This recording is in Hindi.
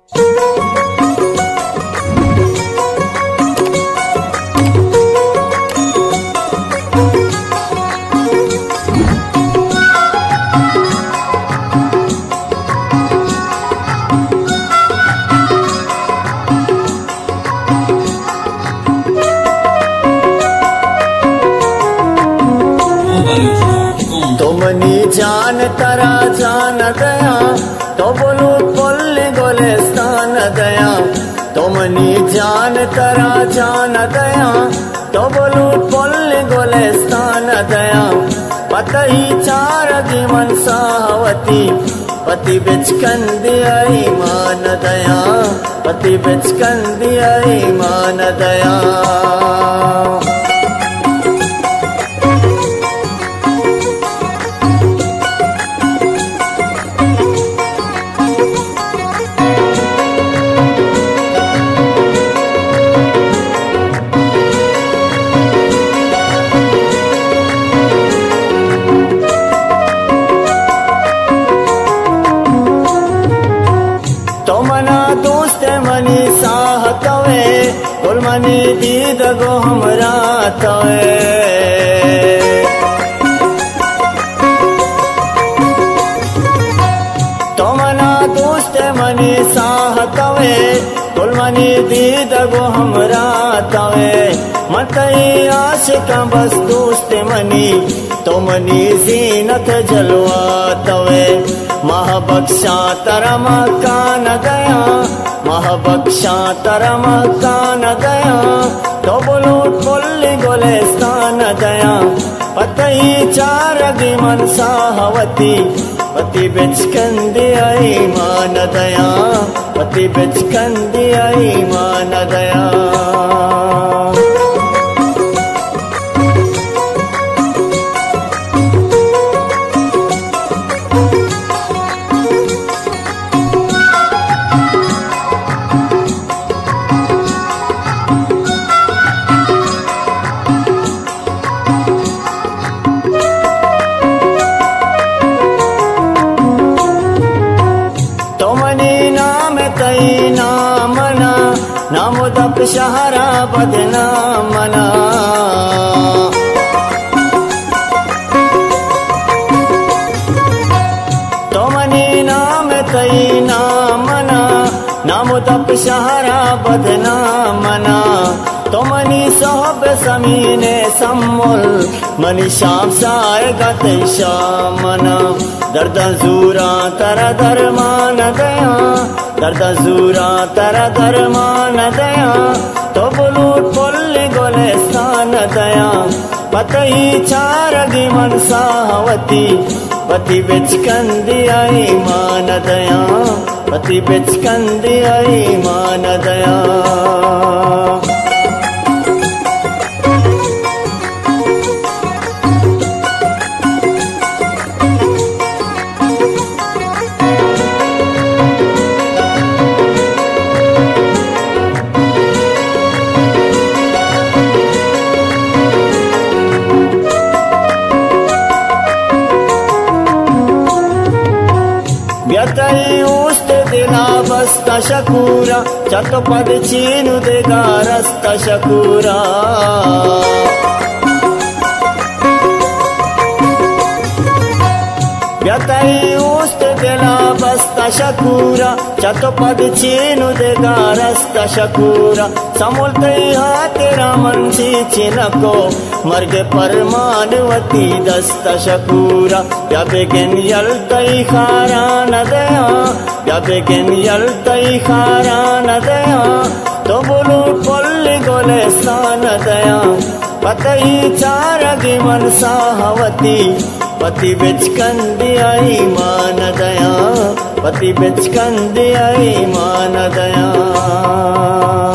तुमनी जान तरा जान दया तो बोलू पोल्ली गोले स्थान दया। तुमनी जान तरा जान दया तो बोलू पोल्ली गोले स्थान दया। पतही चार जीवन सावती पति बिच कंदिया ईमान दया। पति बिच कंदिया ईमान दया। मना दोस्त मनी साह तवे कुल मनी दीद गो हमरा तवे। तो मना दोस्त मनी साह तवे कुल मनी दीद गो हमरा तवे। मतई आशिका बस दोस्त मनी तो मनी जीनत जलवा तवे। महाबख्शा तरम कान दया महाबख्शा तरम कान दया तो बोलो पोल्ली गोले स्थान दया। पतई चार मन साहवती पति बिच कंदिया ईमान दया। पति बिच कंदिया ईमान दया। नाम दप शहरा बदनामना। तो मनी नाम तई नामना नाम दप शहरा बदनामना। तो मनी सोहब समीने सम्मुल मनी शाम साए गते शामना। दर्द जूरा तरा दरमान दया दर्द जूरा तरा दरमान दया तो बोलू पोल्ली गोले स्थान दया। पतई चार मन साहवती पति बिच कंदिया ईमान दया। पति बिच कंदिया ईमान दया। व्यतई उस्त दिला बस्ता शकूरा चतुपद चीनु देगा रस्ता शकूरा। व्यतई उस्त दिला बस्ता शकूरा चतुपद चीनु देगा रस्ता शकूरा। समुलतई तेरा मनसी चिनको मर्ग परमानवती दस्ता शकूरा। या बेगिन यलतई खारा न दया या बेगिन यलतई खारा न दया तो बोलू पोल्ली गोले स्थान दया। पतई चार मन साहवती पति बिच कंदिया ईमान दया। पति बिच कंदिया ईमान दया।